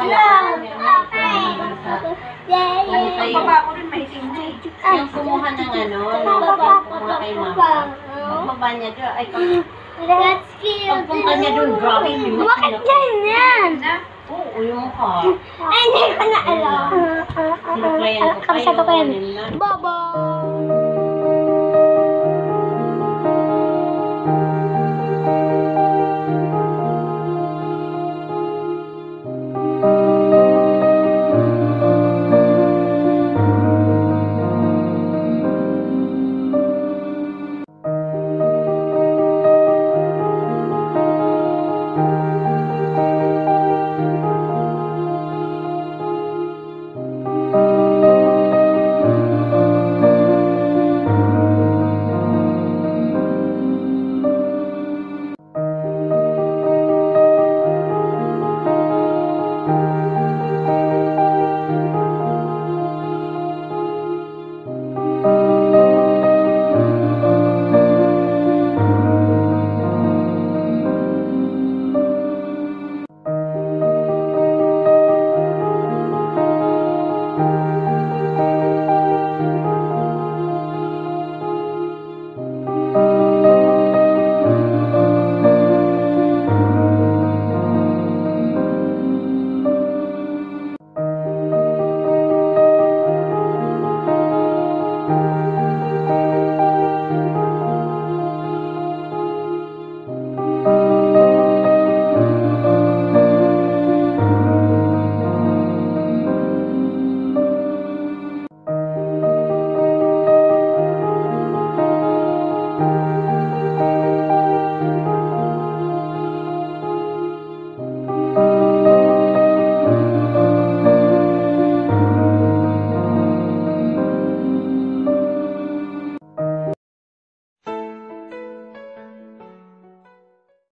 Ang baba ko rin may tingin. Yung kumuha ng ano, kumuha kay mama. Pagbaba niya doon, ay pagpunta niya doon, grabe yung Bakit ganyan? oo, yung mukha. Ay, hindi ko na alam. Sinuklayan ko pa Kapasado ko yan. yun. Baba.